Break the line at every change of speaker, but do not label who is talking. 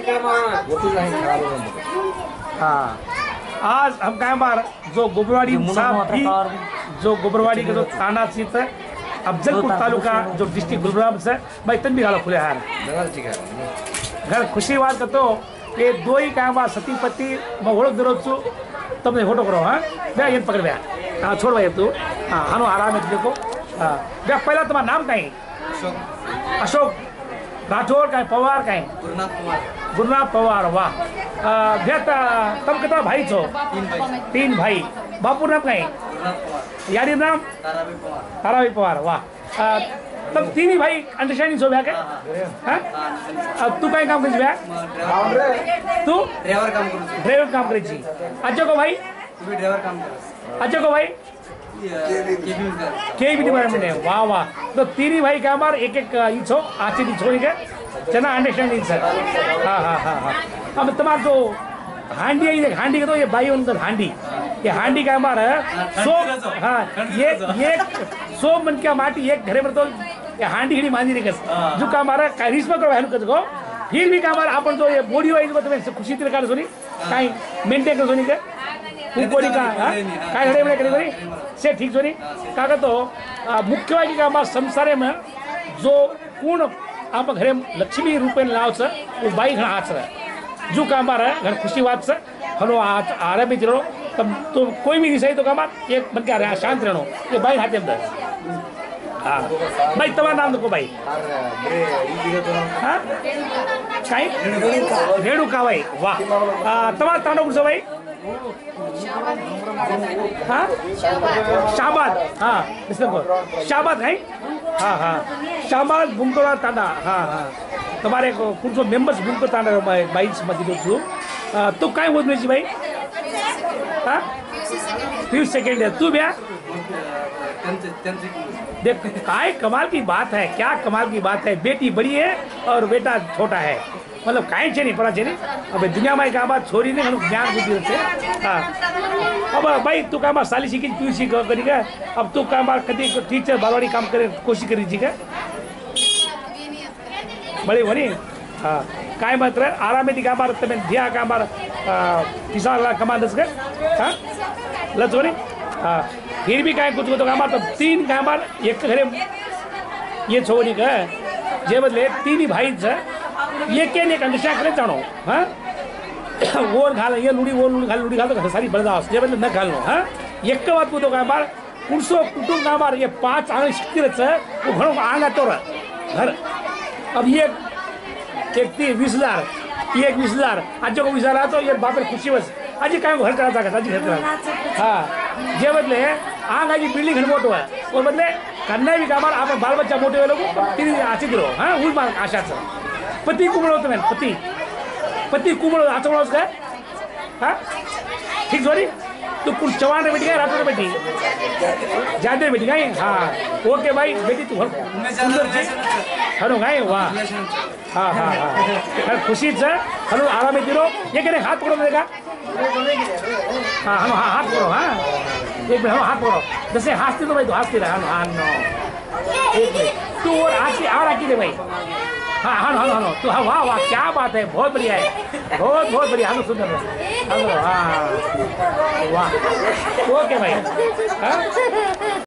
हाँ आज हम काय बार जो गोबरवाड़ी साहब भी जो गोबरवाड़ी का जो थाना स्थित है अफजलपुर तालुका जो डिस्ट्रिक्ट गुरुग्राम से भाई तन भी गाला खुले हार घर खुशी बात करतो ये दो ही काय बार सती पति मैं ओळख दरोज छु तुमने फोटो करो हाँ बे ये पकड़ बे हाँ छोड़ भाई तू हाँ हनो आराम है देखो हाँ बे पहला तुम्हारा नाम कहीं अशोक राठौर कहीं पवार कहीं गुरुनाथ पवार वाह बेटा तुम कितना भाई छो तीन भाई बापू नाम कहीं यारी नाम तारावी पवार वाह तुम तीन ही भाई अंडरस्टैंडिंग छो क्या हाँ तू कहीं काम कर तू ड्राइवर काम करे छी अजय को भाई अजय को भाई के भी डिपार्टमेंट है वाह वाह तो तीन ही भाई का हमार एक एक छो आचे दी छोड़ी के जना अंडरस्टैंडिंग सर हाँ हाँ हाँ हाँ अब तुम्हारा जो हांडी है हांडी का तो ये भाई उनका हांडी ये हांडी का हमारा सो हाँ ये 100 मन क्या माटी एक घरे में तो ये हांडी हिड़ी मांझी नहीं कर जो का हमारा रिश्मा करो है को फिर भी का हमारा अपन जो ये बॉडी वाइज में तुम्हें खुशी तेरे कार सुनी कहीं मेंटेन कर सुनी के ऊपरी का काय घरे में करी से ठीक सुनी काका तो मुख्यವಾಗಿ का हमारा संसारे में जो पूर्ण आप घरे लक्ष्मी रूपेण लाव से वो बाई घना हाथ से जो का हमारा घर खुशी बात से हनो आज आराम में चलो तब तो कोई भी नहीं सही तो का हमारा एक बन के शांत रहनो ये बाई हाथ में हाँ भाई तुम्हारा नाम देखो भाई हाँ कहीं रेणु का भाई वाह तुम्हारा तानो कुछ भाई हाँ शाहबाद हाँ इसमें शाहबाद है हाँ हाँ शाहबाद बुमकोड़ा तांडा हाँ हाँ तुम्हारे को कुछ मेंबर्स बुमको तांडा बाईस मत दो तो काय बोल रही भाई हाँ फिर सेकेंड है तू भैया देख काय कमाल की बात है क्या कमाल की बात है बेटी बड़ी है और बेटा छोटा है मतलब काई नहीं पड़ा चाहिए अब दुनिया में क्या बात छोरी ने ज्ञान बुद्धि रखे हाँ अब भाई तू काम साली सीखी पीयूसी करेगा अब तू काम कभी टीचर बालवाड़ी काम करे कोशिश करी जी बड़ी बड़ी हाँ काय मत आराम में दिखा बार तमें दिया का बार किसान ला कमा दस के हाँ लच बनी हाँ फिर भी काय कुछ तो काम तो तीन काम बार एक घरे ये छोरी का जे बदले तीन ही भाई है ये क्या नहीं कंडीशन करे जानो हाँ वो घाल ये लुड़ी घाल तो सारी बर्दाश्त ये बदले न घालनो हाँ एक बात को तो का बार पुरुषों कुटुंब का बार ये 5 आंग शक्ति रहता है वो घरों का आंगा तो घर अब ये एक 20,000 एक 20,000 आज को 20,000 तो ये बाप रे खुशी बस आज काय घर करा था आज घर करा हाँ जे बदले आंग आज बिल्डिंग घर मोटो है और बदले करना भी काम आप बाल बच्चा मोटे हुए लोग तीन आशी करो हाँ उस बार आशा से पति कुमड़ो तो मैं पति कुमड़ो आचमड़ो उसका हाँ ठीक सॉरी तो कुछ चवान बेटी गए रातों बेटी ज्यादा बेटी गई हाँ ओके भाई बेटी तू सुंदर थी हरो गए वाह हाँ हाँ हाँ खुशी से हलो आराम में दिरो ये कहने हाथ पकड़ो देगा हाँ हम हाथ पकड़ो हाँ एक मिनट हम हाथ पकड़ो जैसे हंसती तो भाई तो हंसती रहा हाँ नो एक मिनट तू और हंसती आ रखी दे भाई हाँ हाँ हाँ हाँ तो हाँ वाह वाह क्या बात है बहुत बढ़िया है बहुत बढ़िया हम सुंदर हेलो हाँ वाह ओके भाई हाँ